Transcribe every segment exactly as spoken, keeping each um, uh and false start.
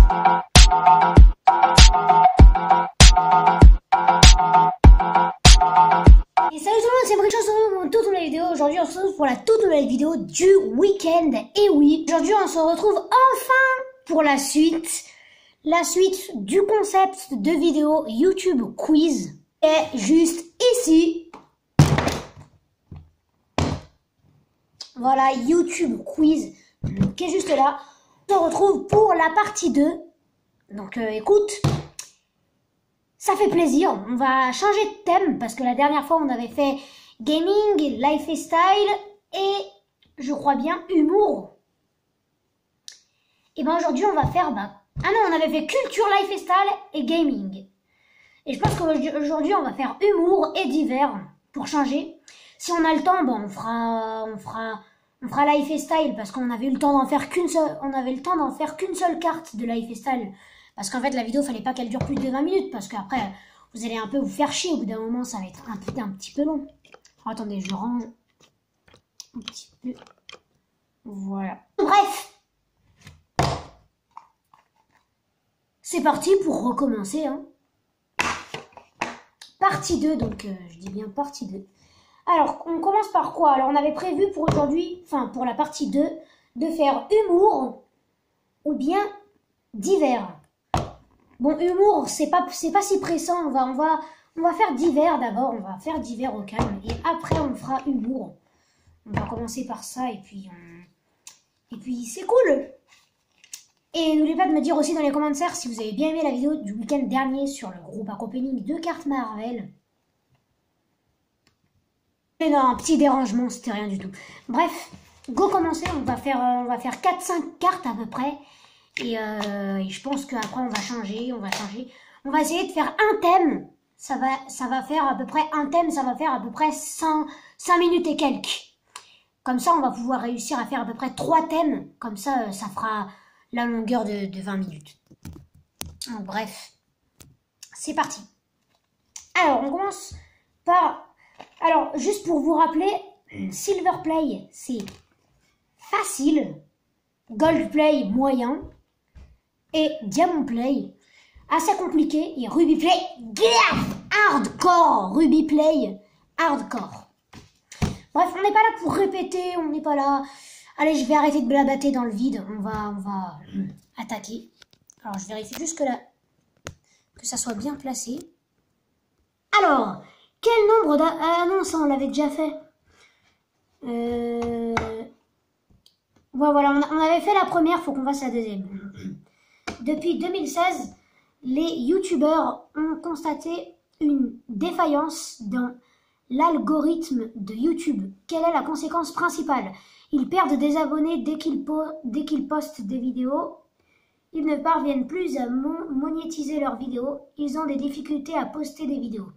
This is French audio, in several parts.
Et salut tout le monde, c'est Brick, on se retrouve pour une toute nouvelle vidéo. Aujourd'hui on se retrouve pour la toute nouvelle vidéo du week-end. Et oui, aujourd'hui on se retrouve enfin pour la suite. La suite du concept de vidéo YouTube Quiz est juste ici. Voilà, YouTube Quiz qui est juste là. On se retrouve pour la partie deux. Donc euh, écoute, ça fait plaisir. On va changer de thème parce que la dernière fois on avait fait gaming, lifestyle et je crois bien humour. Et ben aujourd'hui on va faire bah ah non, on avait fait culture, lifestyle et gaming. Et je pense qu'aujourd'hui on va faire humour et divers pour changer. Si on a le temps, bon on fera on fera on fera lifestyle parce qu'on avait eu le temps d'en faire qu'une seule on avait le temps d'en faire qu'une seule carte de lifestyle. Parce qu'en fait, la vidéo, fallait pas qu'elle dure plus de vingt minutes. Parce qu'après, vous allez un peu vous faire chier. Au bout d'un moment, ça va être un, peu, un petit peu long. Oh, attendez, je range un petit peu. Voilà. Bref. C'est parti pour recommencer. Hein. Partie deux. Donc, euh, je dis bien partie deux. Alors, on commence par quoi? Alors, on avait prévu pour aujourd'hui, enfin, pour la partie deux, de faire humour ou bien divers. Bon, humour, c'est pas, c'est pas si pressant. On va, on va, on va faire divers d'abord. On va faire divers au calme. Et après, on fera humour. On va commencer par ça. Et puis, on... et puis c'est cool. Et n'oubliez pas de me dire aussi dans les commentaires si vous avez bien aimé la vidéo du week-end dernier sur le groupe opening de cartes Marvel. Et non, un petit dérangement, c'était rien du tout. Bref, go commencer. On va faire, on va faire quatre cinq cartes à peu près. Et, euh, et je pense qu'après on va changer, on va changer. On va essayer de faire un thème. Ça va, ça va faire à peu près un thème, ça va faire à peu près cinq minutes et quelques. Comme ça, on va pouvoir réussir à faire à peu près trois thèmes. Comme ça, ça fera la longueur de, de vingt minutes. Donc, bref, c'est parti. Alors, on commence par... Alors, juste pour vous rappeler, Silver Play, c'est facile. Gold Play, moyen. Et Diamond Play, assez compliqué. Et Ruby Play, hardcore. Ruby Play, hardcore. Bref, on n'est pas là pour répéter, on n'est pas là... Allez, je vais arrêter de blabater dans le vide. On va, on va attaquer. Alors, je vérifie juste que, là, que ça soit bien placé. Alors, quel nombre d'a... Ah non, ça, on l'avait déjà fait. Euh... Ouais, voilà, on, on avait fait la première, faut qu'on fasse la deuxième. Depuis deux mille seize, les youtubeurs ont constaté une défaillance dans l'algorithme de YouTube. Quelle est la conséquence principale? Ils perdent des abonnés dès qu'ils po dès qu'ils postent des vidéos. Ils ne parviennent plus à mon monétiser leurs vidéos. Ils ont des difficultés à poster des vidéos.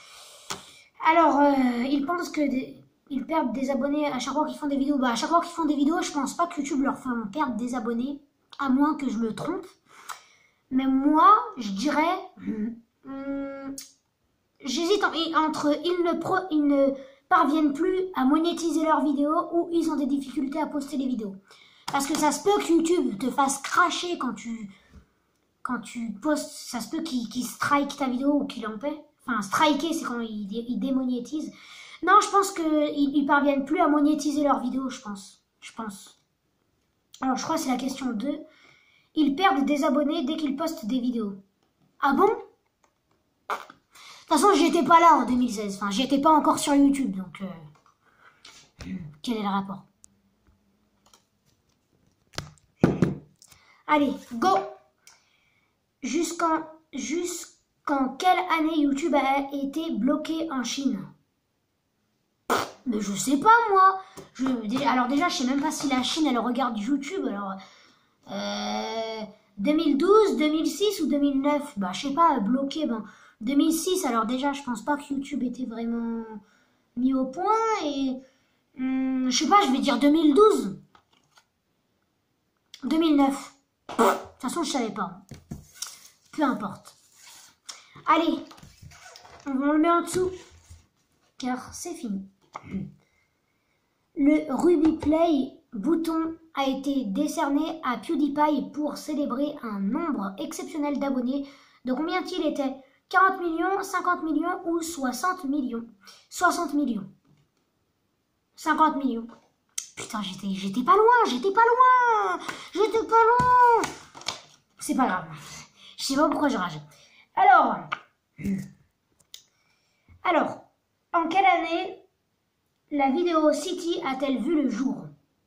Alors, euh, ils pensent que... Des... Ils perdent des abonnés à chaque fois qu'ils font des vidéos. Bah, à chaque fois qu'ils font des vidéos, je pense pas que YouTube leur fait perdre des abonnés, à moins que je me trompe. Mais moi, je dirais, hum, j'hésite entre ils ne, pro, ils ne parviennent plus à monétiser leurs vidéos ou ils ont des difficultés à poster des vidéos. Parce que ça se peut que YouTube te fasse cracher quand tu, quand tu postes. Ça se peut qu'il qu'il strike ta vidéo ou qu'il en paie. Enfin, striker, c'est quand il, il démonétise. Non, je pense qu'ils ils parviennent plus à monétiser leurs vidéos, je pense. Je pense. Alors, je crois que c'est la question deux. Ils perdent des abonnés dès qu'ils postent des vidéos. Ah bon? De toute façon, j'étais pas là en deux mille seize. Enfin, j'étais pas encore sur YouTube, donc... Euh... Quel est le rapport? Allez, go! Jusqu'en... Jusqu'en quelle année YouTube a été bloqué en Chine? Mais je sais pas moi. Je, alors déjà, je sais même pas si la Chine elle regarde YouTube. Alors euh, deux mille douze, deux mille six ou deux mille neuf. Bah je sais pas, bloqué. Bon, deux mille six. Alors déjà, je pense pas que YouTube était vraiment mis au point. Et hum, je sais pas, je vais dire deux mille douze, deux mille neuf. De toute façon, je savais pas. Peu importe. Allez, on le met en dessous car c'est fini. Le Ruby Play bouton a été décerné à PewDiePie pour célébrer un nombre exceptionnel d'abonnés. De combien il était? quarante millions, cinquante millions ou soixante millions? soixante millions. cinquante millions. Putain, j'étais j'étais pas loin, j'étais pas loin. J'étais pas loin. C'est pas grave. Je sais pas pourquoi je rage. Alors, alors, en quelle année la vidéo City a-t-elle vu le jour?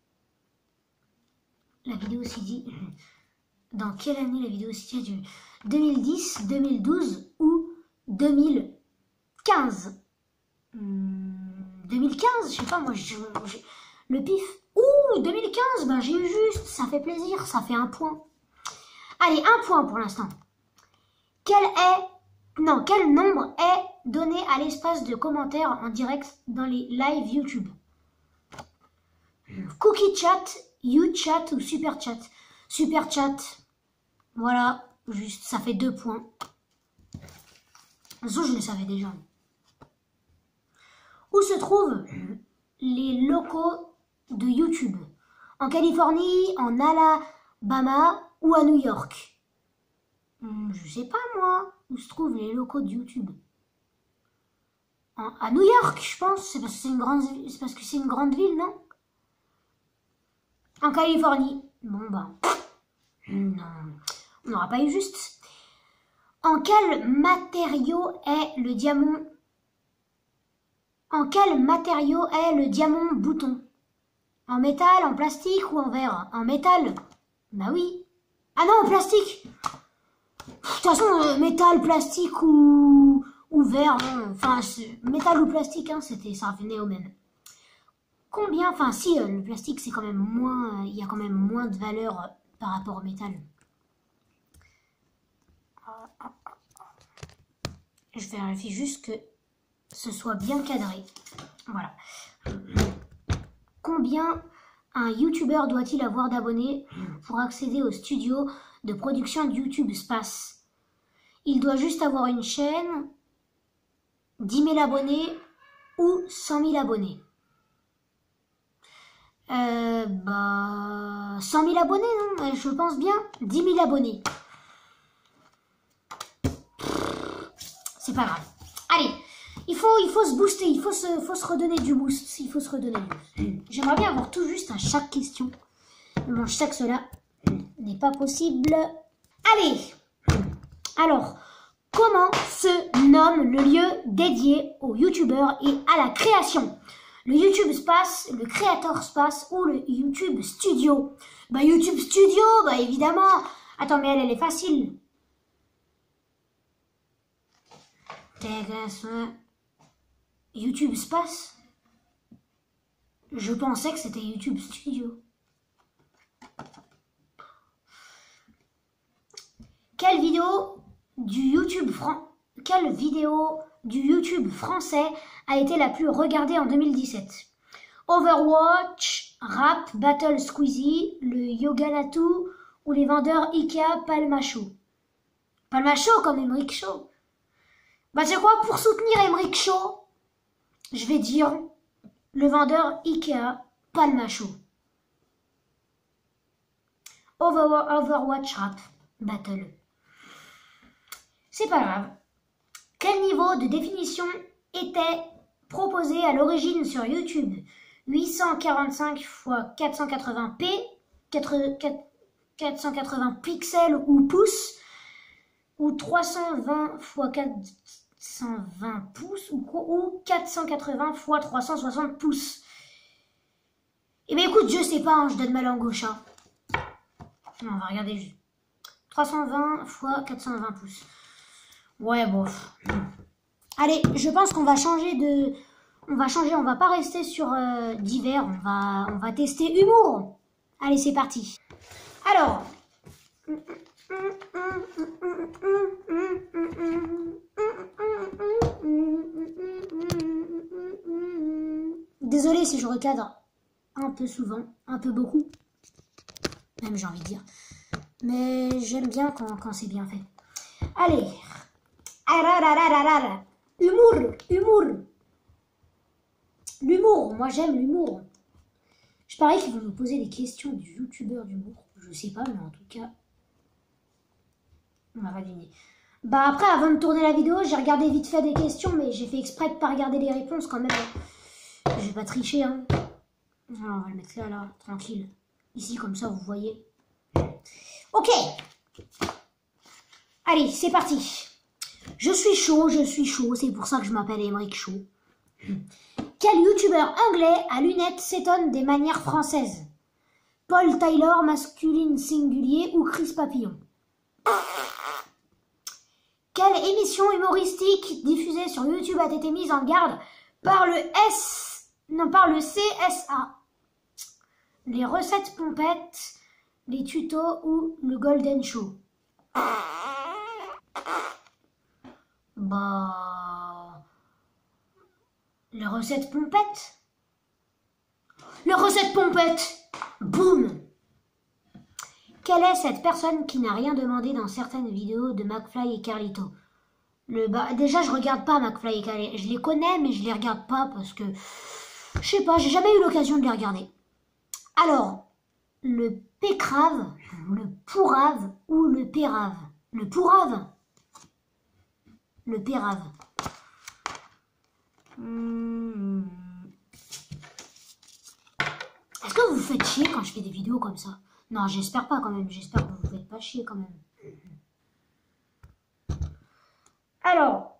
La vidéo City. Dans quelle année la vidéo City a dû... deux mille dix, deux mille douze ou deux mille quinze? hmm, deux mille quinze, je sais pas, moi, je, je, le pif. Ouh, deux mille quinze, ben j'ai eu juste, ça fait plaisir, ça fait un point. Allez, un point pour l'instant. Quel est, non, quel nombre est donné à l'espace de commentaires en direct dans les live YouTube? Cookie Chat, YouChat ou Super Chat? Super Chat. Voilà, juste, ça fait deux points. Ça, je le savais déjà. Où se trouvent les locaux de YouTube? En Californie, en Alabama ou à New York? Hmm, je sais pas moi. Où se trouvent les locaux de YouTube? En, à New York, je pense. C'est parce que c'est une grande, c'est parce que c'est une grande ville, non? En Californie. Bon bah, non, on n'aura pas eu juste. En quel matériau est le diamant? En quel matériau est le diamant bouton? En métal, en plastique ou en verre? En métal. Bah oui. Ah non, en plastique. De toute façon, euh, métal, plastique ou, ou verre, non. Enfin, métal ou plastique, hein, c'était, ça revenait au même. Combien, enfin si, euh, le plastique c'est quand même moins, il euh, y a quand même moins de valeur euh, par rapport au métal. Je vérifie juste que ce soit bien cadré. Voilà. Combien un YouTuber doit-il avoir d'abonnés pour accéder au studio de production de YouTube Space? Il doit juste avoir une chaîne, dix mille abonnés ou cent mille abonnés. Euh, bah, cent mille abonnés, non? Je pense bien. dix mille abonnés. C'est pas grave. Allez, il faut, il faut se booster, il faut se, faut se redonner du boost. Il faut se redonner du boost. J'aimerais bien avoir tout juste à chaque question. Mais bon, je sais que cela n'est pas possible. Allez, alors, comment se nomme le lieu dédié aux youtubeurs et à la création? Le YouTube Space, le Creator Space ou le YouTube Studio? Bah YouTube Studio, bah évidemment. Attends, mais elle, elle est facile. YouTube Space? Je pensais que c'était YouTube Studio. Quelle vidéo du YouTube fran... Quelle vidéo du YouTube français a été la plus regardée en deux mille dix-sept? Overwatch, Rap, Battle Squeezie, le Yoganatu ou les vendeurs Ikea Palmacho? Palmacho comme Emeric Shaw. Bah c'est quoi, pour soutenir Emeric Shaw, je vais dire le vendeur Ikea Palmacho. Over, Overwatch, Rap, Battle. C'est pas grave. Quel niveau de définition était proposé à l'origine sur YouTube? huit cent quarante-cinq par quatre cent quatre-vingts p, quatre cent quatre-vingts pixels ou pouces, ou trois cent vingt par quatre cent vingt pouces, ou, ou quatre cent quatre-vingts par trois cent soixante pouces. Eh bien écoute, je sais pas, hein, je donne ma langue au chat. Non, on va regarder juste. trois cent vingt par quatre cent vingt pouces. Ouais, bon. Allez, je pense qu'on va changer de... On va changer, on va pas rester sur euh, divers, on va, on va tester humour. Allez, c'est parti. Alors... Désolée si je recadre un peu souvent, un peu beaucoup. Même j'ai envie de dire. Mais j'aime bien quand, quand c'est bien fait. Allez. Humour, humour. L'humour, moi j'aime l'humour. Je parie qu'ils vont nous poser des questions du youtubeur d'humour. Je sais pas, mais en tout cas, on va pas deviner. Bah après, avant de tourner la vidéo, j'ai regardé vite fait des questions, mais j'ai fait exprès de pas regarder les réponses quand même. Je vais pas tricher, hein. Alors, on va le mettre là, là, tranquille. Ici, comme ça, vous voyez. Ok. Allez, c'est parti. Je suis chaud, je suis chaud. C'est pour ça que je m'appelle Émeric Chaud. Quel youtubeur anglais à lunettes s'étonne des manières françaises? Paul Taylor, masculine singulier, ou Chris Papillon? Quelle émission humoristique diffusée sur YouTube a été mise en garde par le S... non, par le C S A? Les recettes pompettes, les tutos ou le Golden Show? Bah... Les recettes pompettes? Les recettes pompettes! Boum! Quelle est cette personne qui n'a rien demandé dans certaines vidéos de McFly et Carlito? Le bah, déjà, je regarde pas McFly et Carlito. Je les connais, mais je les regarde pas parce que... Je sais pas, j'ai jamais eu l'occasion de les regarder. Alors, le pécrave, le pourrave ou le pérave? Le pourrave? Le pérave. Hmm. Est-ce que vous vous faites chier quand je fais des vidéos comme ça? Non, j'espère pas quand même. J'espère que vous vous faites pas chier quand même. Alors,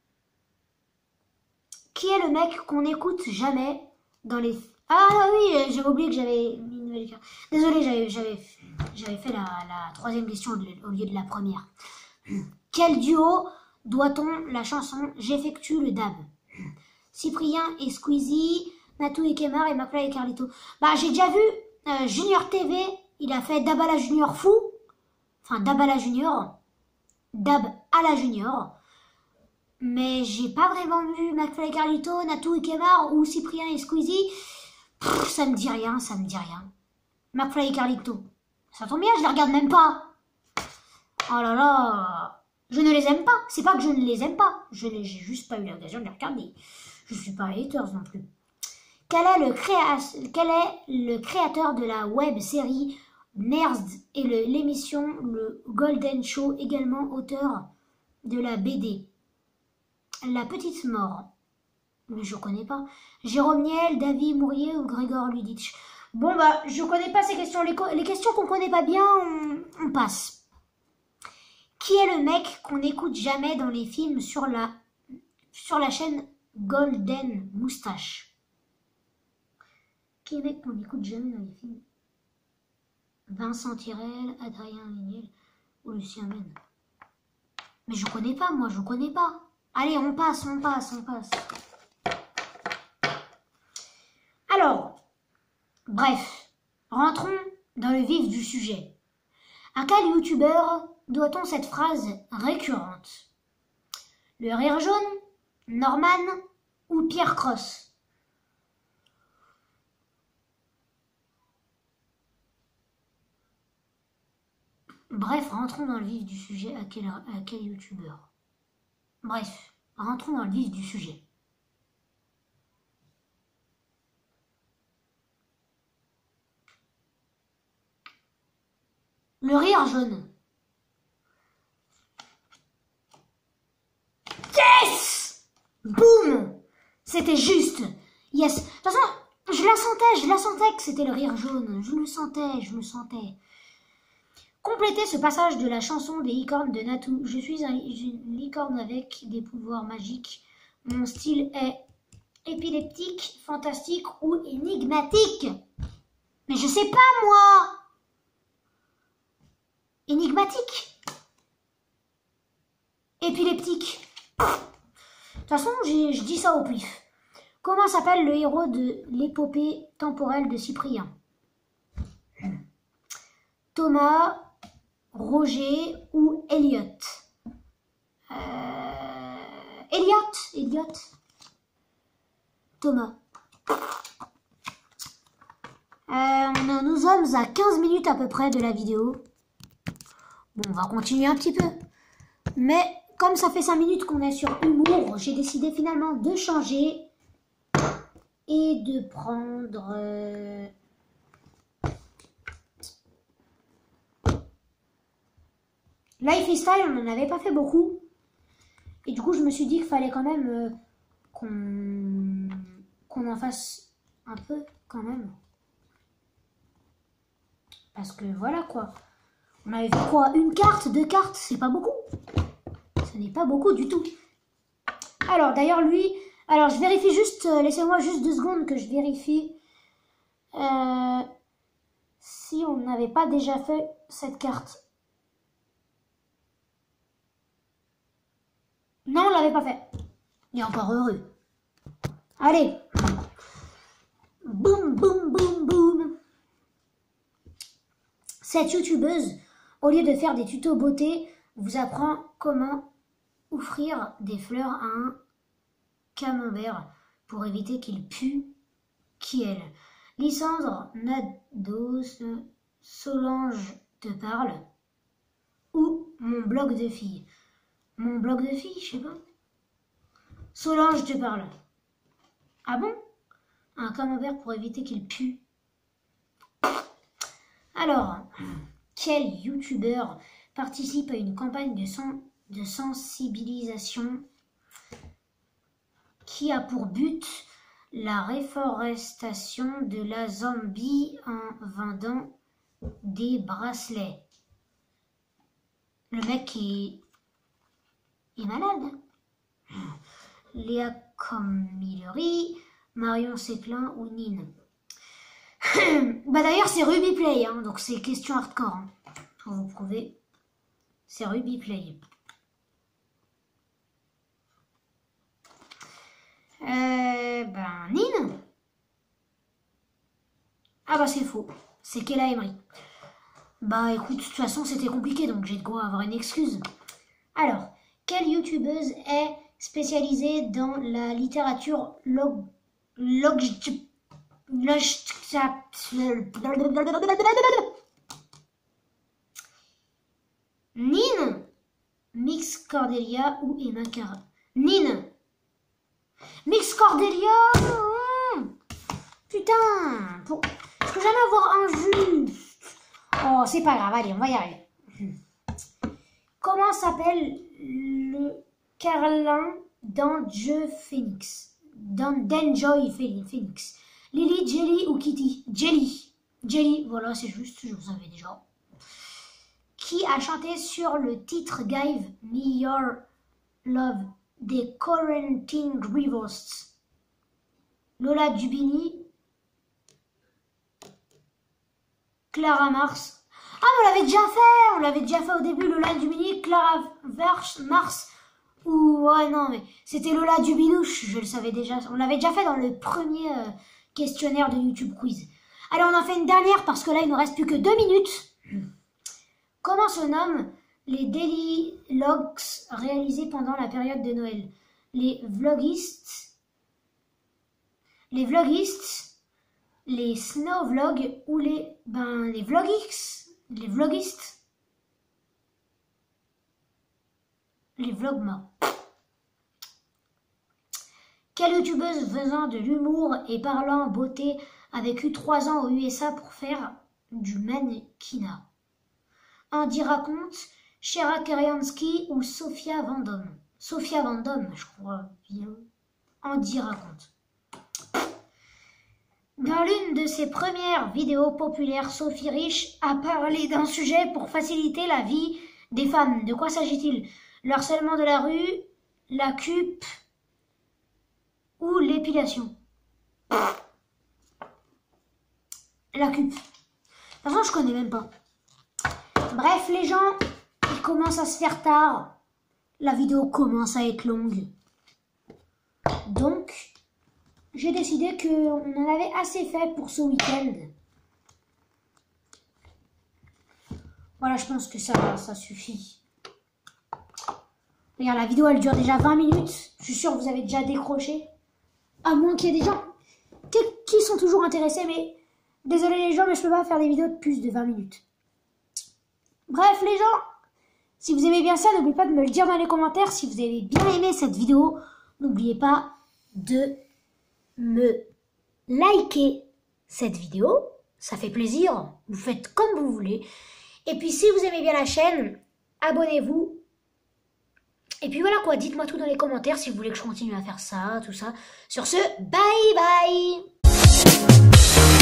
qui est le mec qu'on n'écoute jamais dans les... Ah oui, j'avais oublié que j'avais mis une nouvelle carte. Désolé, j'avais j'avais j'avais fait la, la troisième question au lieu de la première. Quel duo doit-on la chanson J'effectue le dab? Cyprien et Squeezie, Natou et Kemar et McFly et Carlito. Bah, j'ai déjà vu euh, Junior T V, il a fait Dab à la Junior fou. Enfin, Dab à la Junior. Dab à la Junior. Mais j'ai pas vraiment vu McFly et Carlito, Natou et Kemar ou Cyprien et Squeezie. Pff, ça me dit rien, ça me dit rien. McFly et Carlito. Ça tombe bien, je les regarde même pas. Oh là là. Je ne les aime pas. C'est pas que je ne les aime pas. Je n'ai juste pas eu l'occasion de les regarder. Je suis pas haters non plus. Quel est le, créa... Quel est le créateur de la web série Nerds et l'émission le, le Golden Show, également auteur de la B D La Petite Mort? Mais je connais pas. Jérôme Niel, David Mourier ou Grégor Luditsch? Bon bah, je connais pas ces questions. Les, les questions qu'on connaît pas bien, on, on passe. Qui est le mec qu'on n'écoute jamais dans les films sur la, sur la chaîne Golden Moustache? Qui est le mec qu'on n'écoute jamais dans les films? Vincent Tirel, Adrien Méniel ou Lucien Men? Mais je connais pas, moi, je connais pas. Allez, on passe, on passe, on passe. Alors, bref, rentrons dans le vif du sujet. À quel youtubeur doit-on cette phrase récurrente? Le Rire Jaune, Norman ou Pierre Cross? Bref, rentrons dans le vif du sujet. À quel, à quel youtubeur? Bref, rentrons dans le vif du sujet. Le Rire Jaune. Yes! Boum! C'était juste. Yes. De toute façon, je la sentais, je la sentais que c'était le Rire Jaune. Je le sentais, je le sentais. Complétez ce passage de la chanson des licornes de Natou. Je suis un, une licorne avec des pouvoirs magiques. Mon style est épileptique, fantastique ou énigmatique. Mais je sais pas, moi! Énigmatique? Épileptique? De toute façon, je dis ça au pif. Comment s'appelle le héros de l'épopée temporelle de Cyprien? Thomas, Roger ou Elliot? euh... Elliot, Elliot. Thomas. Euh, nous sommes à quinze minutes à peu près de la vidéo. Bon, on va continuer un petit peu. Mais comme ça fait cinq minutes qu'on est sur humour, j'ai décidé finalement de changer et de prendre... Euh, Life is Style, on n'en avait pas fait beaucoup. Et du coup, je me suis dit qu'il fallait quand même euh, qu'on qu'on en fasse un peu quand même. Parce que voilà quoi. On avait fait quoi? Une carte, deux cartes, c'est pas beaucoup. Ce n'est pas beaucoup du tout. Alors d'ailleurs lui, alors je vérifie juste, euh, laissez-moi juste deux secondes que je vérifie euh, si on n'avait pas déjà fait cette carte. Non, on l'avait pas fait. Il est encore heureux. Allez. Boum, boum, boum, boum. Cette youtubeuse, au lieu de faire des tutos beauté, vous apprend comment offrir des fleurs à un camembert pour éviter qu'il pue. Qui elle? Lysandre Nados, Solange te parle? Ou mon blog de fille? Mon blog de fille, je sais pas. Solange te parle. Ah bon? Un camembert pour éviter qu'il pue. Alors, quel youtubeur participe à une campagne de, sen de sensibilisation qui a pour but la réforestation de la Zambie en vendant des bracelets? Le mec est, est malade. Léa Camilleri, Marion Séclin ou Nine? Bah d'ailleurs c'est Ruby Play, hein, donc c'est question hardcore. Hein, pour vous prouver. C'est Ruby Play. Euh, ben Nine. Ah bah c'est faux. C'est Kella Emery. Bah écoute, de toute façon c'était compliqué donc j'ai de quoi avoir une excuse. Alors, quelle youtubeuse est spécialisée dans la littérature log... log... log... Nine, Mix Cordelia ou Emma Cara? Nine. Mix Cordelia. Mmh. Putain, pour... je peux jamais avoir un juste. Oh, c'est pas grave, allez, on va y arriver. Comment s'appelle le Carlin dans Jeu Phoenix? Dans d'Enjoy Phoenix? Lily, Jelly ou Kitty? Jelly. Jelly, voilà, c'est juste, je vous savais déjà. Qui a chanté sur le titre Give Me Your Love des Quarantine Rivers? Lola Dubini, Clara Mars. Ah, mais on l'avait déjà fait, on l'avait déjà fait au début, Lola Dubini, Clara Mars, ou ouais non mais c'était Lola Dubinouche, je le savais déjà, on l'avait déjà fait dans le premier euh, questionnaire de YouTube Quiz. Allez, on en fait une dernière parce que là il ne reste plus que deux minutes. Comment se nomment les daily logs réalisés pendant la période de Noël? Les vlogistes, les vlogistes, les snow vlogs ou les ben les vlogix, les vlogistes, les vlogmas. Quelle youtubeuse faisant de l'humour et parlant beauté a vécu trois ans aux U S A pour faire du mannequinat? Andy Raconte, Shera Keriansky ou Sophia Vendôme? Sophia Vendôme, je crois bien. Andy Raconte. Dans l'une de ses premières vidéos populaires, Sophie Rich a parlé d'un sujet pour faciliter la vie des femmes. De quoi s'agit-il? Le harcèlement de la rue, la cupe ou l'épilation? La cupe. De toute façon, je connais même pas. Bref, les gens, il commence à se faire tard. La vidéo commence à être longue. Donc, j'ai décidé qu'on en avait assez fait pour ce week-end. Voilà, je pense que ça, ça suffit. Regarde, la vidéo, elle dure déjà vingt minutes. Je suis sûre que vous avez déjà décroché. À moins qu'il y ait des gens qui, qui sont toujours intéressés, mais... Désolé les gens, mais je peux pas faire des vidéos de plus de vingt minutes. Bref, les gens, si vous aimez bien ça, n'oubliez pas de me le dire dans les commentaires. Si vous avez bien aimé cette vidéo, n'oubliez pas de me liker cette vidéo. Ça fait plaisir. Vous faites comme vous voulez. Et puis, si vous aimez bien la chaîne, abonnez-vous. Et puis voilà quoi, dites-moi tout dans les commentaires si vous voulez que je continue à faire ça, tout ça. Sur ce, bye bye!